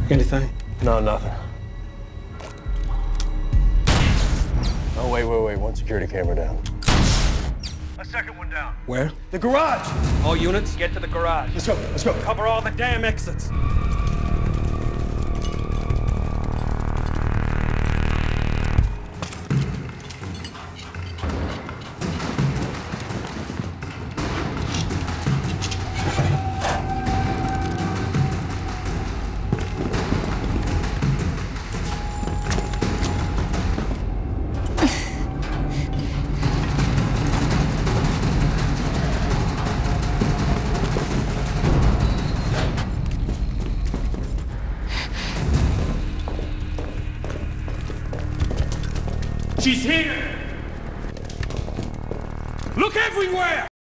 Anything? No, nothing. Oh, wait. One security camera down. A second one down. Where? The garage! All units? Get to the garage. Let's go. Cover all the damn exits. She's here! Look everywhere!